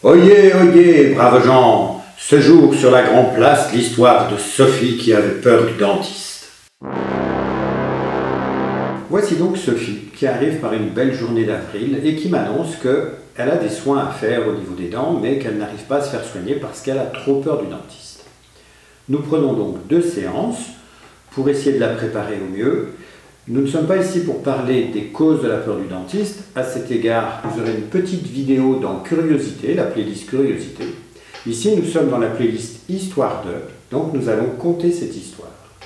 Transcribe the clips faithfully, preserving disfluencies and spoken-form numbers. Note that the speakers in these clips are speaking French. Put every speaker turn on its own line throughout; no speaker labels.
Oyez, oyez, braves gens, ce jour sur la grande place, l'histoire de Sophie qui avait peur du dentiste. Voici donc Sophie qui arrive par une belle journée d'avril et qui m'annonce qu'elle a des soins à faire au niveau des dents, mais qu'elle n'arrive pas à se faire soigner parce qu'elle a trop peur du dentiste. Nous prenons donc deux séances pour essayer de la préparer au mieux. Nous ne sommes pas ici pour parler des causes de la peur du dentiste. À cet égard, vous aurez une petite vidéo dans Curiosité, la playlist Curiosité. Ici, nous sommes dans la playlist Histoire de, donc nous allons conter cette histoire.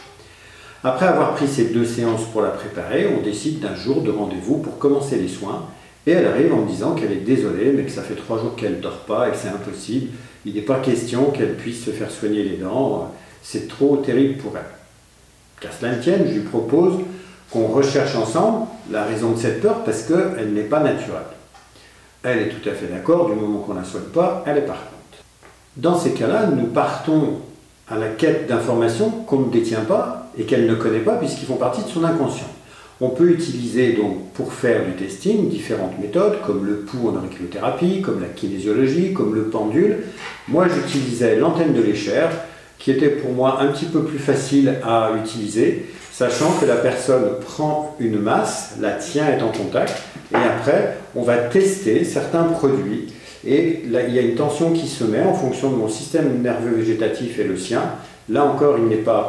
Après avoir pris ces deux séances pour la préparer, on décide d'un jour de rendez-vous pour commencer les soins. Et elle arrive en me disant qu'elle est désolée, mais que ça fait trois jours qu'elle ne dort pas et que c'est impossible. Il n'est pas question qu'elle puisse se faire soigner les dents. C'est trop terrible pour elle. Qu'à cela ne tienne, je lui propose qu'on recherche ensemble la raison de cette peur parce qu'elle n'est pas naturelle. Elle est tout à fait d'accord, du moment qu'on ne la soigne pas, elle est partante. Dans ces cas-là, nous partons à la quête d'informations qu'on ne détient pas et qu'elle ne connaît pas puisqu'ils font partie de son inconscient. On peut utiliser donc pour faire du testing différentes méthodes comme le pouls en auriculothérapie, comme la kinésiologie, comme le pendule. Moi j'utilisais l'antenne de Lécher qui était pour moi un petit peu plus facile à utiliser, sachant que la personne prend une masse, la tient est en contact, et après on va tester certains produits. Et là, il y a une tension qui se met en fonction de mon système nerveux végétatif et le sien. Là encore, il n'est pas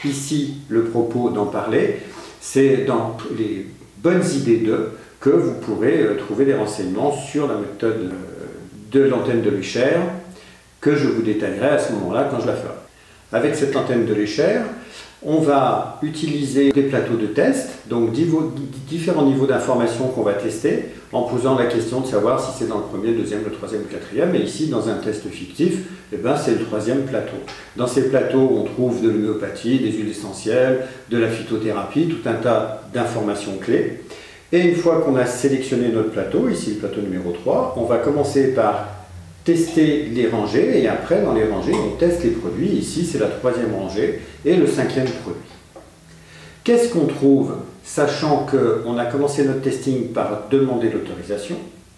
ici le propos d'en parler. C'est dans les bonnes idées de que vous pourrez trouver des renseignements sur la méthode de l'antenne de Lécher que je vous détaillerai à ce moment-là quand je la ferai. Avec cette antenne de Lécher, on va utiliser des plateaux de test, donc différents niveaux d'information qu'on va tester, en posant la question de savoir si c'est dans le premier, le deuxième, le troisième, le quatrième, et ici, dans un test fictif, eh ben, c'est le troisième plateau. Dans ces plateaux, on trouve de l'homéopathie, des huiles essentielles, de la phytothérapie, tout un tas d'informations clés. Et une fois qu'on a sélectionné notre plateau, ici le plateau numéro trois, on va commencer par tester les rangées, et après, dans les rangées, on teste les produits. Ici, c'est la troisième rangée et le cinquième produit. Qu'est-ce qu'on trouve, sachant qu'on a commencé notre testing par demander l'autorisation?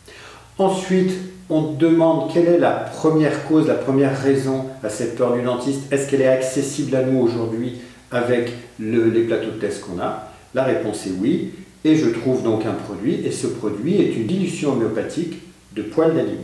Ensuite, on demande quelle est la première cause, la première raison à cette peur du dentiste. Est-ce qu'elle est accessible à nous aujourd'hui avec le, les plateaux de test qu'on a? La réponse est oui. Et je trouve donc un produit, et ce produit est une dilution homéopathique de poils d'animaux.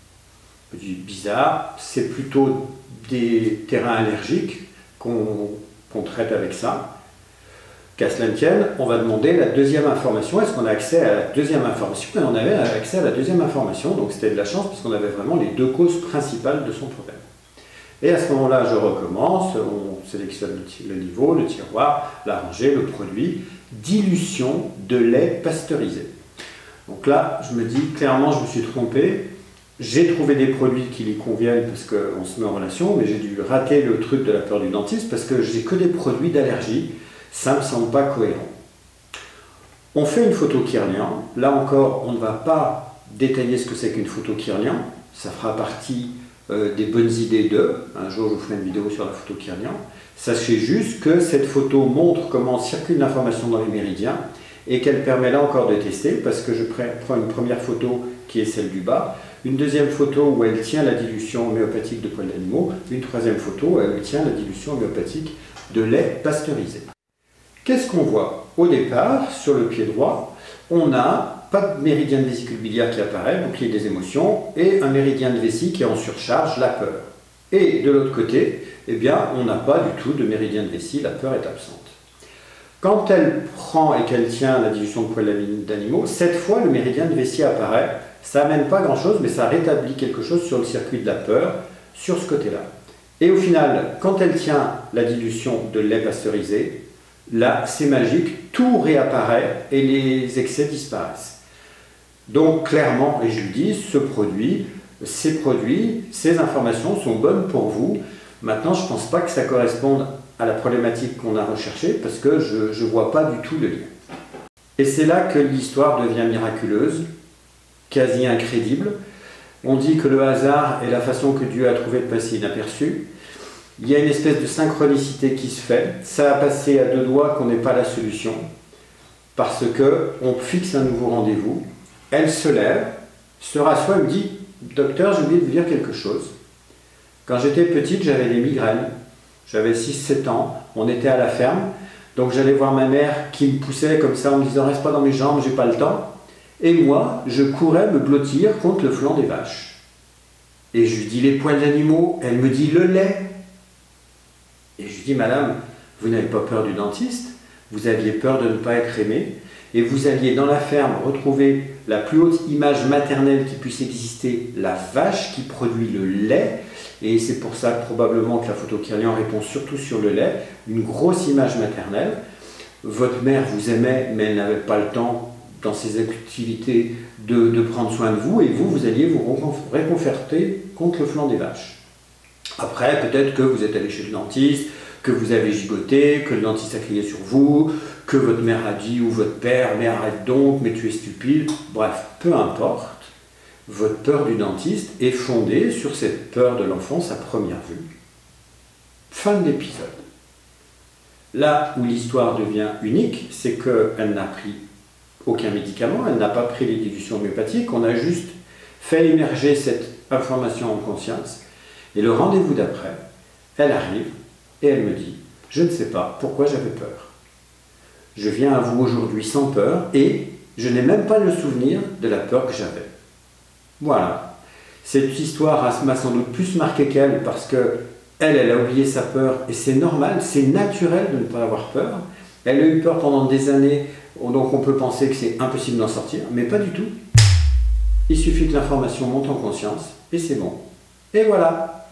Bizarre, c'est plutôt des terrains allergiques qu'on qu'on traite avec ça. Qu'à cela ne tienne, on va demander la deuxième information. Est-ce qu'on a accès à la deuxième information? Et on avait accès à la deuxième information, donc c'était de la chance puisqu'on avait vraiment les deux causes principales de son problème. Et à ce moment-là, je recommence, on sélectionne le niveau, le tiroir, la rangée, le produit, dilution de lait pasteurisé. Donc là, je me dis clairement, je me suis trompé. J'ai trouvé des produits qui lui conviennent parce qu'on se met en relation, mais j'ai dû rater le truc de la peur du dentiste parce que j'ai que des produits d'allergie. Ça ne me semble pas cohérent. On fait une photo Kirlian. Là encore, on ne va pas détailler ce que c'est qu'une photo Kirlian. Ça fera partie euh, des bonnes idées de. Un jour, je vous ferai une vidéo sur la photo Kirlian. Sachez juste que cette photo montre comment circule l'information dans les méridiens et qu'elle permet là encore de tester parce que je prends une première photo qui est celle du bas, une deuxième photo où elle tient la dilution homéopathique de poils d'animaux, une troisième photo où elle tient la dilution homéopathique de lait pasteurisé. Qu'est-ce qu'on voit? Au départ, sur le pied droit, on n'a pas de méridien de vésicule biliaire qui apparaît, bouclier des émotions, et un méridien de vessie qui est en surcharge, la peur. Et de l'autre côté, eh bien, on n'a pas du tout de méridien de vessie, la peur est absente. Quand elle prend et qu'elle tient la dilution de poils d'animaux, cette fois, le méridien de vessie apparaît. Ça n'amène pas grand-chose, mais ça rétablit quelque chose sur le circuit de la peur, sur ce côté-là. Et au final, quand elle tient la dilution de lait pasteurisé, là, c'est magique, tout réapparaît et les excès disparaissent. Donc, clairement, et je lui dis, ce produit, ces produits, ces informations sont bonnes pour vous. Maintenant, je ne pense pas que ça corresponde à la problématique qu'on a recherchée, parce que je ne vois pas du tout le lien. Et c'est là que l'histoire devient miraculeuse, quasi incrédible. On dit que le hasard est la façon que Dieu a trouvé de passer inaperçu. Il y a une espèce de synchronicité qui se fait. Ça a passé à deux doigts qu'on n'est pas la solution, parce qu'on fixe un nouveau rendez-vous. Elle se lève, se rassoit et me dit docteur, j'ai oublié de vous dire quelque chose. Quand j'étais petite, j'avais des migraines. J'avais six sept ans, on était à la ferme. Donc j'allais voir ma mère qui me poussait comme ça en me disant « Reste pas dans mes jambes, j'ai pas le temps ». Et moi, je courais me blottir contre le flanc des vaches. Et je lui dis « Les poils d'animaux », elle me dit « Le lait ». Et je lui dis « Madame, vous n'avez pas peur du dentiste, vous aviez peur de ne pas être aimé, et vous alliez dans la ferme retrouver la plus haute image maternelle qui puisse exister, la vache qui produit le lait, et c'est pour ça que, probablement que la photo Kirlian répond surtout sur le lait, une grosse image maternelle. Votre mère vous aimait, mais elle n'avait pas le temps dans ses activités de, de prendre soin de vous, et vous, vous alliez vous réconforter contre le flanc des vaches. Après, peut-être que vous êtes allé chez le dentiste, que vous avez gigoté, que le dentiste a crié sur vous, que votre mère a dit, ou votre père, mais arrête donc, mais tu es stupide. Bref, peu importe, votre peur du dentiste est fondée sur cette peur de l'enfance à première vue. Fin de l'épisode. Là où l'histoire devient unique, c'est qu'elle n'a pris aucun médicament, elle n'a pas pris les dilutions homéopathiques, on a juste fait émerger cette information en conscience. Et le rendez-vous d'après, elle arrive et elle me dit « Je ne sais pas pourquoi j'avais peur. Je viens à vous aujourd'hui sans peur et je n'ai même pas le souvenir de la peur que j'avais. » Voilà. Cette histoire m'a sans doute plus marqué qu'elle parce que elle, elle a oublié sa peur et c'est normal, c'est naturel de ne pas avoir peur. Elle a eu peur pendant des années, donc on peut penser que c'est impossible d'en sortir, mais pas du tout. Il suffit que l'information monte en conscience et c'est bon. Et voilà.